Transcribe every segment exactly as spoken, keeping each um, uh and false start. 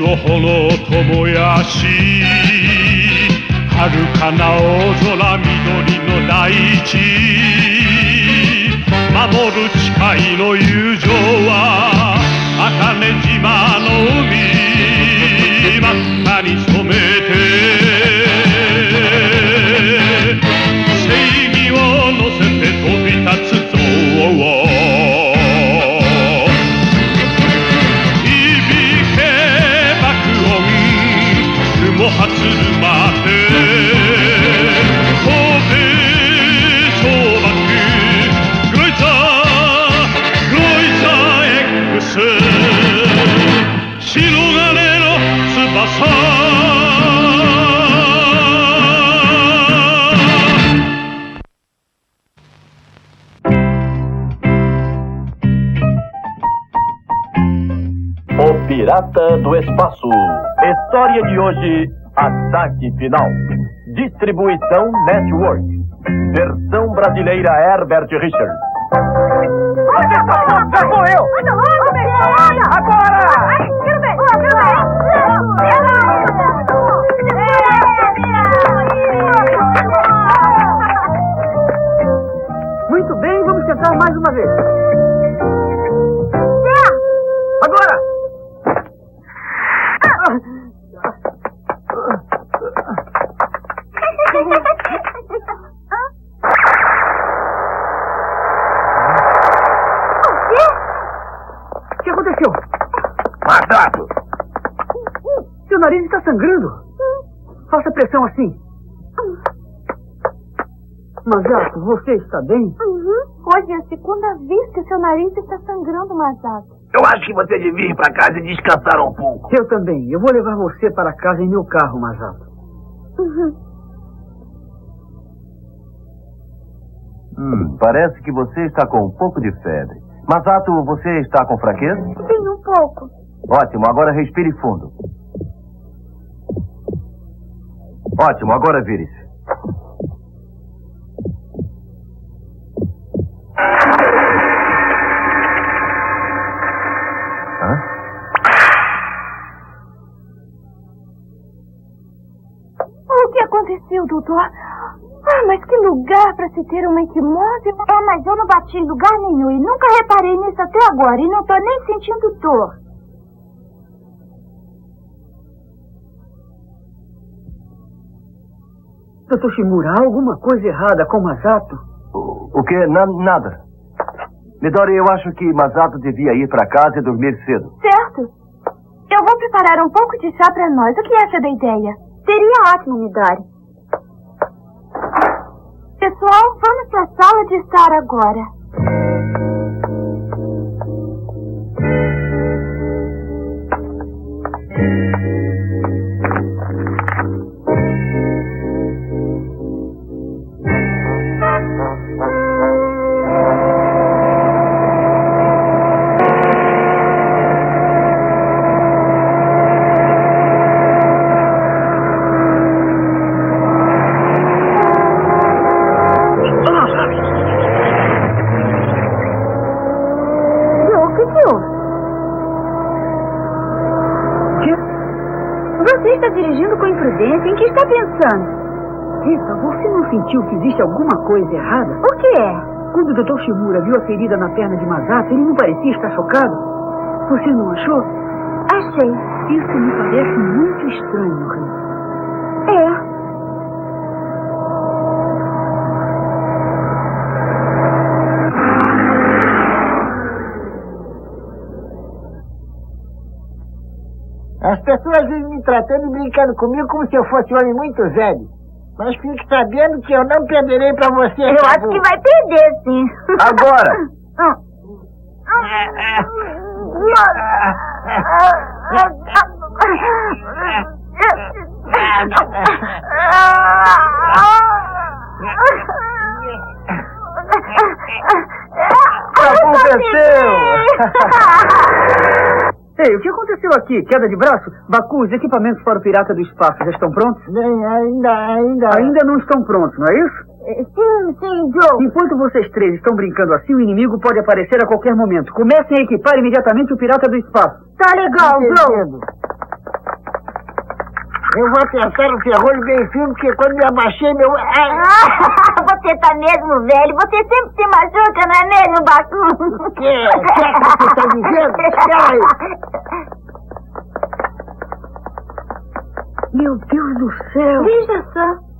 頬の友やし遥かな大空緑の大地守る誓いの友情は茜島の海真っ赤に染めて正義を乗せて飛び立つぞ響け爆音雲はつるまで飛べ小爆グロイザーグロイザー X 白金の翼 O Pirata do Espaço. História de hoje, Ataque Final. Distribuição Network. Versão brasileira Herbert Richards. Olha, já sou eu! Agora! Quero ver! Muito bem, vamos tentar mais uma vez. Agora! O que aconteceu? Madrato! Seu nariz está sangrando. Faça pressão assim. Masato, você está bem? Uhum. Hoje é a segunda vez que seu nariz está sangrando, Masato. Eu acho que você devia ir para casa e descansar um pouco. Eu também. Eu vou levar você para casa em meu carro, Masato. Uhum. Hum, parece que você está com um pouco de febre. Masato, você está com fraqueza? Sim, um pouco. Ótimo, agora respire fundo. Ótimo, agora vire-se. Hã? O que aconteceu, doutor? Ah, mas que lugar para se ter uma equimose. É, mas eu não bati em lugar nenhum e nunca reparei nisso até agora. E não tô nem sentindo dor. doutor Shimura, há alguma coisa errada com Masato? O, o que? Na, nada. Midori, eu acho que Masato devia ir para casa e dormir cedo. Certo. Eu vou preparar um pouco de chá para nós. O que acha da ideia? Seria ótimo, Midori. Pessoal, vamos para a sala de estar agora. Dirigindo com imprudência, em que está pensando? Rita, você não sentiu que existe alguma coisa errada? O que é? Quando o doutor Shimura viu a ferida na perna de Masato, ele não parecia estar chocado. Você não achou? Achei. Isso me parece muito estranho, Rita. É. As pessoas vivem me tratando e brincando comigo como se eu fosse um homem muito velho. Mas fique sabendo que eu não perderei pra você. Eu acho que vai perder, sim. Agora! O que aconteceu? Ei, o que aconteceu aqui? Queda de braço? Baku, os equipamentos para o Pirata do Espaço já estão prontos? Bem, ainda, ainda... Ainda não estão prontos, não é isso? Sim, sim, Joe. Enquanto vocês três estão brincando assim, o inimigo pode aparecer a qualquer momento. Comecem a equipar imediatamente o Pirata do Espaço. Tá legal, Joe. Eu vou apertar o ferrolho bem firme, porque quando me abaixei, meu... Ai. Ah, você tá mesmo velho. Você sempre se machuca, não é mesmo, Bacu? O quê? O que é que você está dizendo? Espera aí. Meu Deus do céu. Veja só.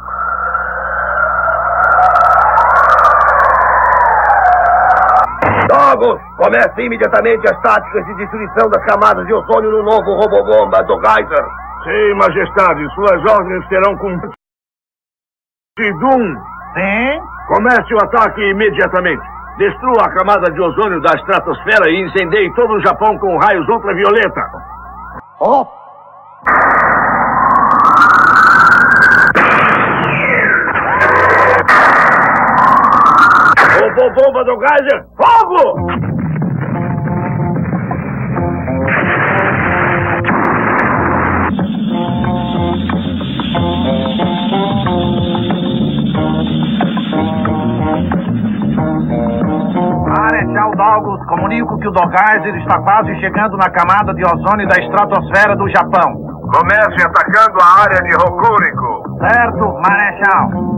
Dogos, comece imediatamente as táticas de destruição das camadas de ozônio no novo robobomba do Geyser. Sim, majestade, suas ordens serão cumpridas. Sidum. Sim? Comece o ataque imediatamente. Destrua a camada de ozônio da estratosfera e incendeie todo o Japão com raios ultravioleta. Oh! Robobomba do Geyser, fogo! Marechal Douglas, comunico que o Dogeyser está quase chegando na camada de ozônio da estratosfera do Japão. Comece atacando a área de Hokuriku. Certo, Marechal.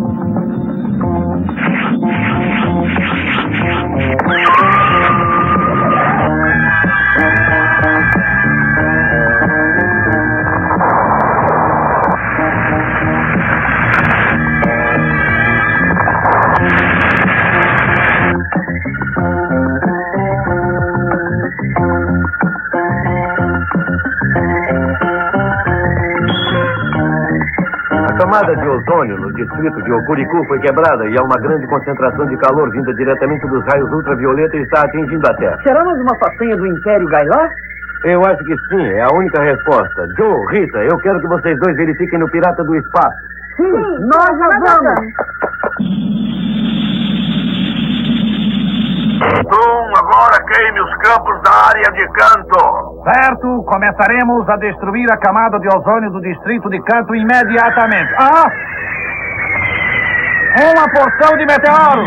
A camada de ozônio no distrito de Hokuriku foi quebrada e há uma grande concentração de calor vinda diretamente dos raios ultravioleta e está atingindo a Terra. Será mais uma façanha do Império Gailá? Eu acho que sim, é a única resposta. Joe, Rita, eu quero que vocês dois verifiquem no Pirata do Espaço. Sim, sim nós já vamos. Tum, agora queime os campos da área de Kanto. Certo, começaremos a destruir a camada de ozônio do distrito de Kanto imediatamente. Ah! Uma porção de meteoro!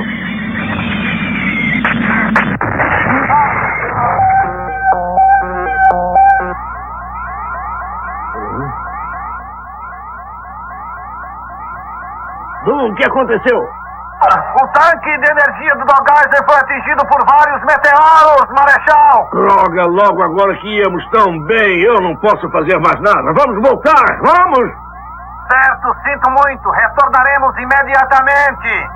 Dum, o que aconteceu? O tanque de energia do Dogeyser foi atingido por vários meteoros, Marechal! Droga, logo agora que íamos tão bem, eu não posso fazer mais nada. Vamos voltar, vamos! Certo, sinto muito. Retornaremos imediatamente.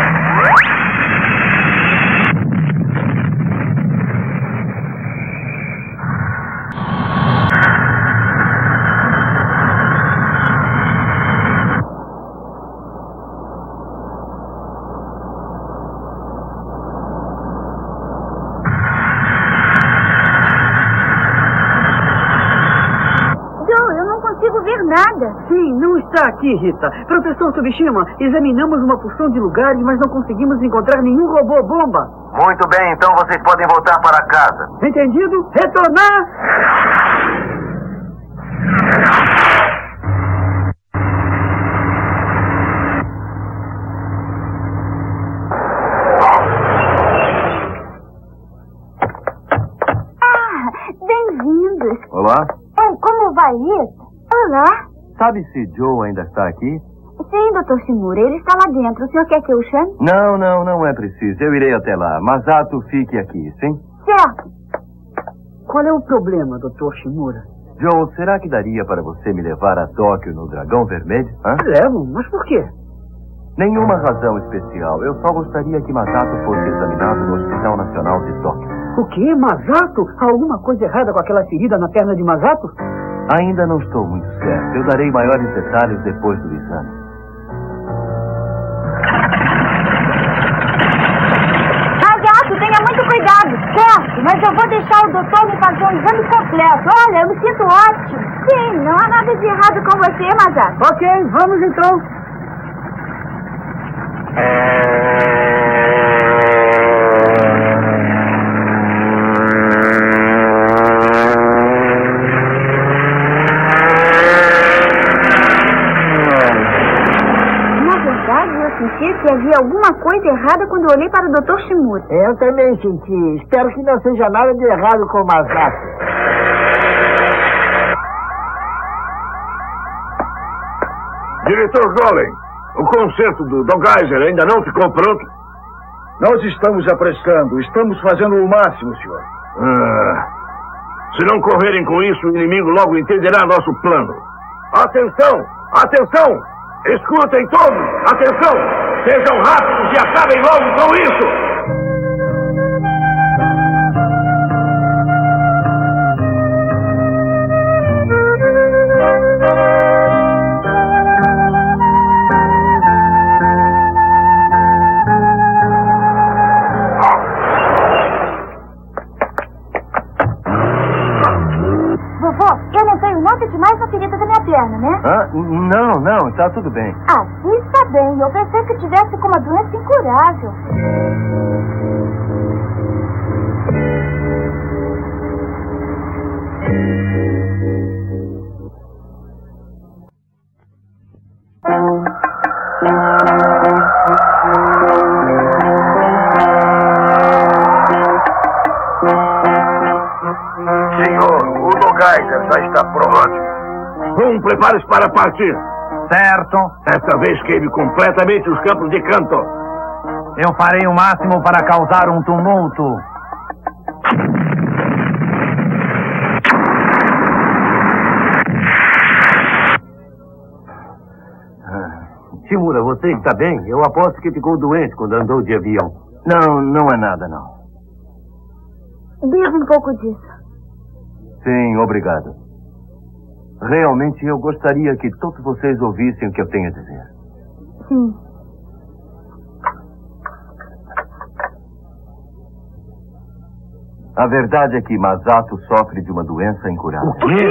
Nada. Sim, não está aqui, Rita. Professor Tsubishima, examinamos uma porção de lugares, mas não conseguimos encontrar nenhum robô-bomba. Muito bem, então vocês podem voltar para casa. Entendido? Retornar! Ah, bem-vindos. Olá. Oh, como vai isso? Olá. Sabe se Joe ainda está aqui? Sim, doutor Shimura, ele está lá dentro. O senhor quer que eu chame? Não, não, não é preciso. Eu irei até lá. Masato, fique aqui, sim? Certo. Qual é o problema, doutor Shimura? Joe, será que daria para você me levar a Tóquio no Dragão Vermelho? Hã? Levo, mas por quê? Nenhuma razão especial. Eu só gostaria que Masato fosse examinado no Hospital Nacional de Tóquio. O quê? Masato? Há alguma coisa errada com aquela ferida na perna de Masato? Ainda não estou muito certo. Eu darei maiores detalhes depois do exame. Masato, tenha muito cuidado. Certo, mas eu vou deixar o doutor me fazer um exame completo. Olha, eu me sinto ótimo. Sim, não há nada de errado com você, Masato. Ok, vamos então. Senti que havia alguma coisa errada quando eu olhei para o doutor Shimura. Eu também senti. Espero que não seja nada de errado com o Masato. Diretor Golem, o concerto do Dogaiser ainda não ficou pronto? Nós estamos apressando. Estamos fazendo o máximo, senhor. Ah, se não correrem com isso, o inimigo logo entenderá nosso plano. Atenção! Atenção! Escutem todos! Atenção! Sejam rápidos e acabem logo com isso! Mais uma ferida da minha perna, né? Ah, não, não, tá tudo bem. Ah, está bem. Eu pensei que tivesse com uma doença incurável. Senhor, o Dogaiser já está pronto. Rum, prepare-se para partir. Certo. Desta vez queime completamente os campos de canto. Eu farei o máximo para causar um tumulto. Shimura, você está bem? Eu aposto que ficou doente quando andou de avião. Não, não é nada, não. Beba um pouco disso. Sim, obrigado. Realmente eu gostaria que todos vocês ouvissem o que eu tenho a dizer. Sim. A verdade é que Masato sofre de uma doença incurável. O quê?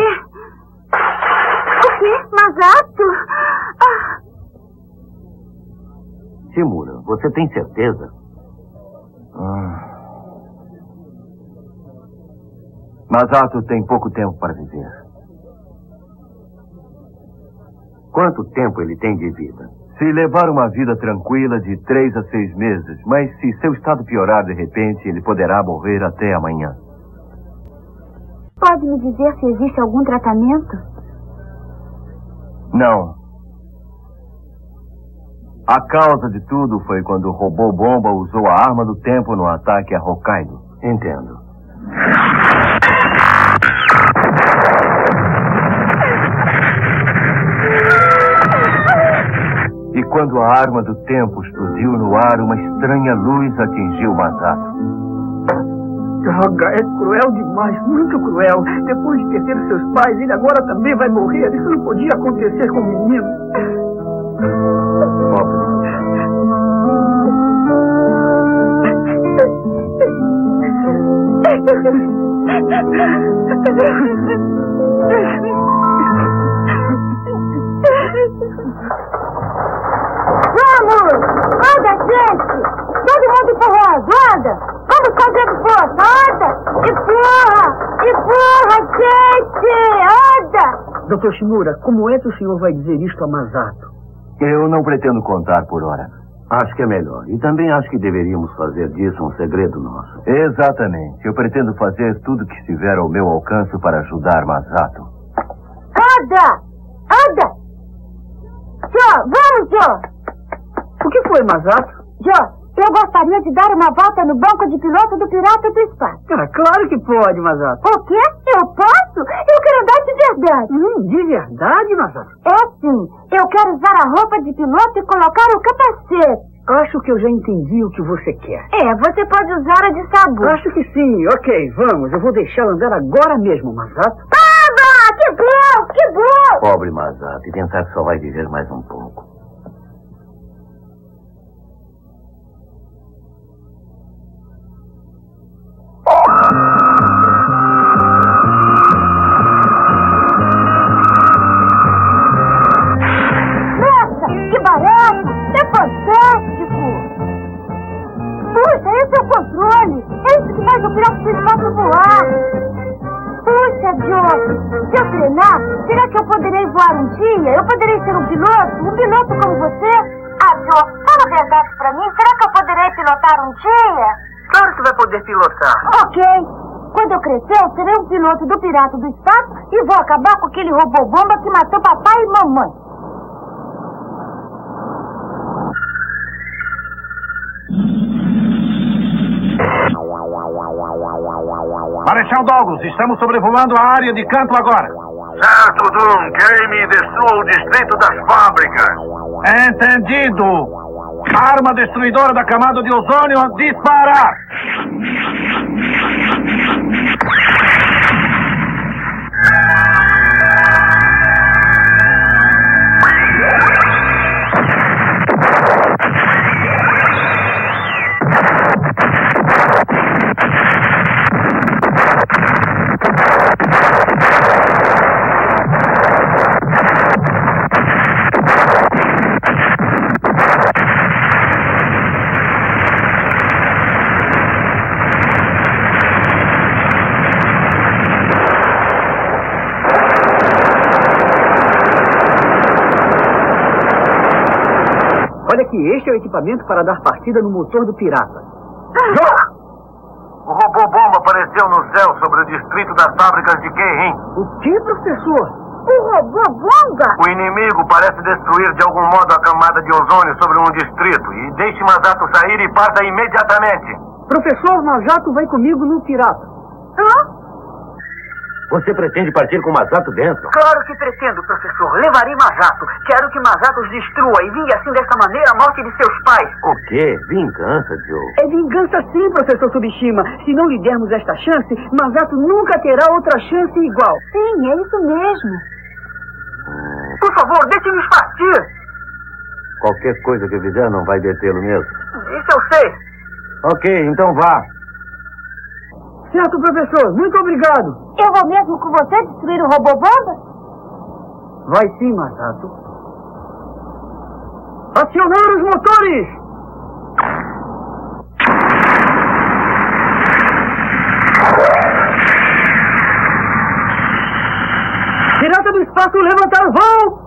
O quê? Masato? Ah. Shimura, você tem certeza? Ah. Masato tem pouco tempo para viver. Quanto tempo ele tem de vida? Se levar uma vida tranquila de três a seis meses, mas se seu estado piorar de repente, ele poderá morrer até amanhã. Pode me dizer se existe algum tratamento? Não. A causa de tudo foi quando o robô bomba usou a arma do tempo no ataque a Hokkaido. Entendo. E quando a arma do tempo explodiu no ar, uma estranha luz atingiu Masato. Droga, é cruel demais, muito cruel. Depois de perder seus pais, ele agora também vai morrer. Isso não podia acontecer com o menino. Pobre. Vamos! Anda, gente! Todo mundo empurrando, anda! Vamos fazer força, anda! Empurra! Empurra, gente! Anda! doutor Shimura, como é que o senhor vai dizer isto a Masato? Eu não pretendo contar por hora. Acho que é melhor. E também acho que deveríamos fazer disso um segredo nosso. Exatamente. Eu pretendo fazer tudo que estiver ao meu alcance para ajudar Masato. Anda! Anda! Jô, vamos, Jô! O que foi, Masato? Jô, eu gostaria de dar uma volta no banco de piloto do Pirata do Espaço. Ah, claro que pode, Masato. O quê? Eu posso? Eu quero andar de verdade. Hum, de verdade, Masato? É sim. Eu quero usar a roupa de piloto e colocar o capacete. Acho que eu já entendi o que você quer. É, você pode usar a de sabor. Acho que sim. Ok, vamos. Eu vou deixá-la andar agora mesmo, Masato. Tava! Que bom! Que bom! Pobre Masato. E pensar que só vai viver mais um pouco. Nossa, que barato! É fantástico! Puxa, esse é o controle! É isso que faz o piloto do espaço voar! Puxa, Joe, se eu treinar, será que eu poderei voar um dia? Eu poderei ser um piloto? Um piloto como você? Ah, Joe, fala a verdade pra mim. Será que eu poderei pilotar um dia? Claro que vai poder pilotar. Ok. Quando eu crescer, eu serei um piloto do Pirata do Espaço e vou acabar com aquele robô bomba que matou papai e mamãe. Marechal Douglas, estamos sobrevoando a área de campo agora. Certo, Doom. Queime e destrua o distrito das fábricas. Entendido. Arma destruidora da camada de ozônio, disparar! Olha que este é o equipamento para dar partida no motor do pirata. O robô-bomba apareceu no céu sobre o distrito das fábricas de Keirin. O que, professor? O robô-bomba? O inimigo parece destruir de algum modo a camada de ozônio sobre um distrito. E deixe Masato sair e parta imediatamente. Professor, Masato vai comigo no pirata. Hã? Você pretende partir com Masato dentro? Claro que pretendo, professor. Levarei Masato. Quero que Masato os destrua e vingue assim desta maneira a morte de seus pais. O quê? Vingança, Joe? É vingança sim, professor Tsubishima. Se não lhe dermos esta chance, Masato nunca terá outra chance igual. Sim, é isso mesmo. Por favor, deixe-nos partir. Qualquer coisa que fizer não vai detê-lo mesmo. Isso eu sei. Ok, então vá. Certo, professor. Muito obrigado. Eu vou mesmo com você destruir o robô-bomba? Vai sim, Masato. Acionar os motores! Pirata do espaço, levantar o voo!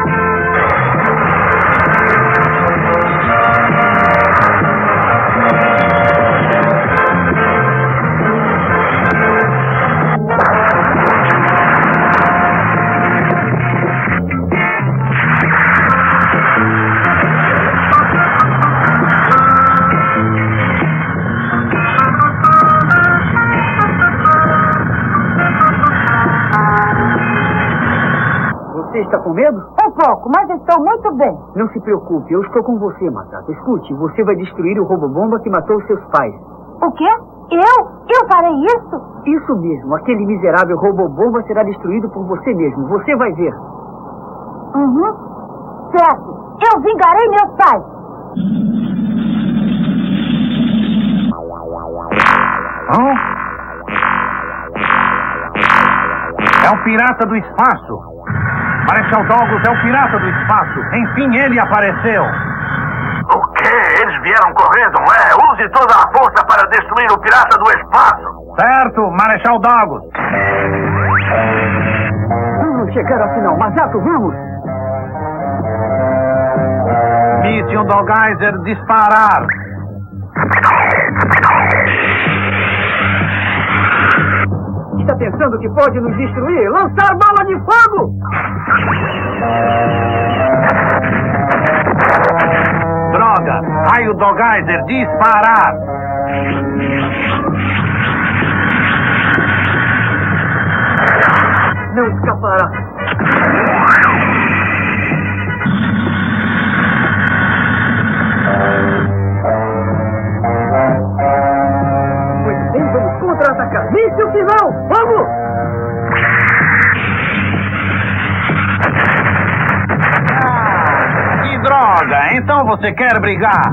Você está com medo? Um pouco, mas estou muito bem. Não se preocupe, eu estou com você, Masato. Escute, você vai destruir o robô-bomba que matou seus pais. O quê? Eu? Eu farei isso? Isso mesmo, aquele miserável robô-bomba será destruído por você mesmo. Você vai ver. Uhum. Certo. Eu vingarei meus pais. Hã? É o pirata do espaço. Marechal Douglas é o pirata do espaço. Enfim, ele apareceu. O quê? Eles vieram correndo, não é? Use toda a força para destruir o pirata do espaço. Certo, Marechal Douglas. Vamos chegar ao final. Masato, vamos! Mission Doggizer, disparar. Está pensando que pode nos destruir? Lançar bala de fogo! Droga! Raio Doggizer, disparar! Não escapará. Muito bem, vamos contra-atacar. Míssil final! Vamos! Ah, que droga! Então você quer brigar?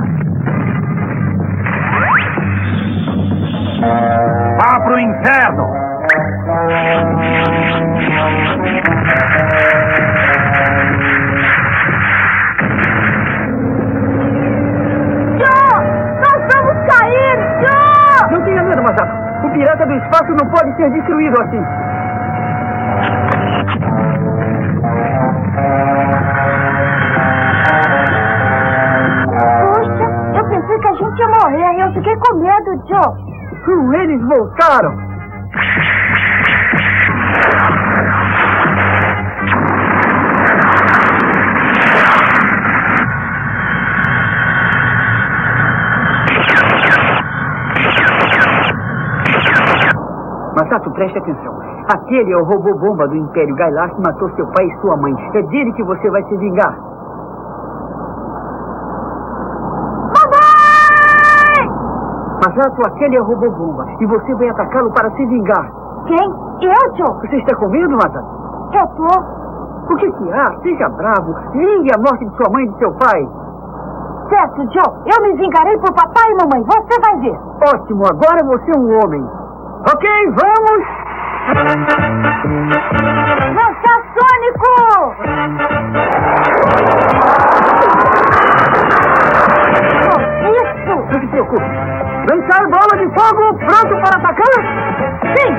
Vá pro inferno! Não tenha medo, Masato. O pirata do espaço não pode ser destruído assim. Puxa, eu pensei que a gente ia morrer e eu fiquei com medo, Joe. Hum, eles voltaram. Masato, preste atenção. Aquele é o robô-bomba do Império Gailar que matou seu pai e sua mãe. É dele que você vai se vingar. Mamãe! Masato, aquele é o robô-bomba e você vai atacá-lo para se vingar. Quem? Eu, Joe? Você está com medo, Masato? Eu tô. O que que há? Seja bravo. Vingue a morte de sua mãe e de seu pai. Certo, Joe. Eu me vingarei por papai e mamãe. Você vai ver. Ótimo, agora você é um homem. Ok, vamos! Lança Sônico! Oh, isso! Não se preocupe. Lançar bola de fogo, pronto para atacar? Sim!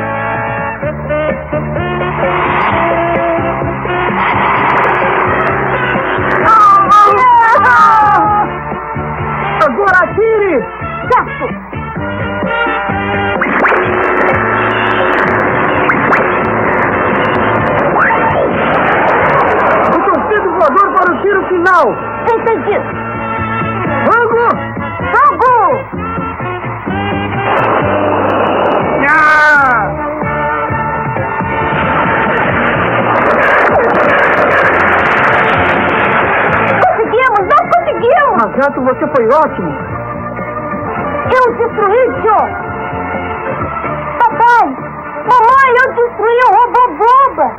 Agora atire! Certo! O torpedo voador para o tiro final! Entendido! Fogo! Fogo! Ah! Conseguimos! Não conseguimos! Masato, você foi ótimo! Eu destruí, Joe! Papai! Mamãe, eu destruí o robô-bomba!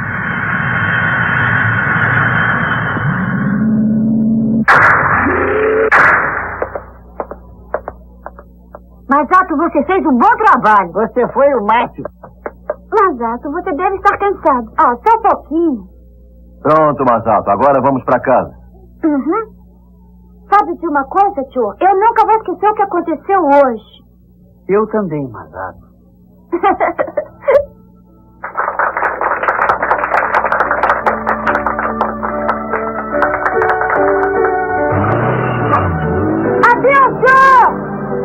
Masato, você fez um bom trabalho. Você foi o máximo. Masato, você deve estar cansado. Ah, só um pouquinho. Pronto, Masato, agora vamos para casa. Uhum. Sabe de uma coisa, Joe? Eu nunca vou esquecer o que aconteceu hoje. Eu também, Masato. Adeus, Joe!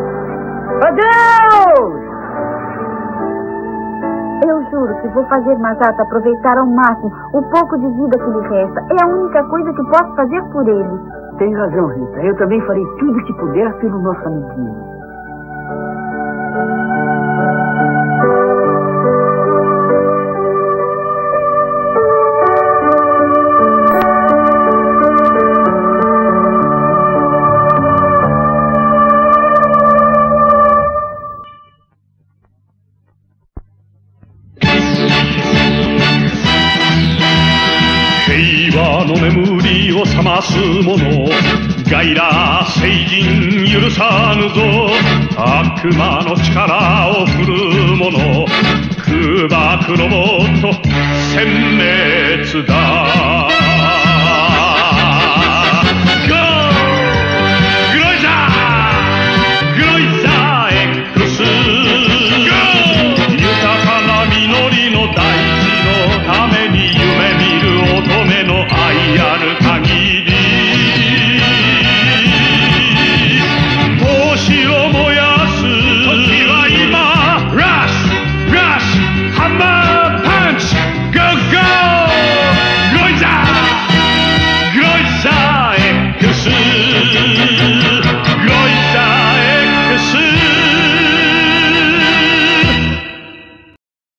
Adeus! Eu juro que vou fazer Masato aproveitar ao máximo o pouco de vida que lhe resta. É a única coisa que posso fazer por ele. Tem razão, Rita. Eu também farei tudo que puder pelo nosso amiguinho. ガイラー星人許さぬぞ悪魔の力を振る者空爆ロボット殲滅だ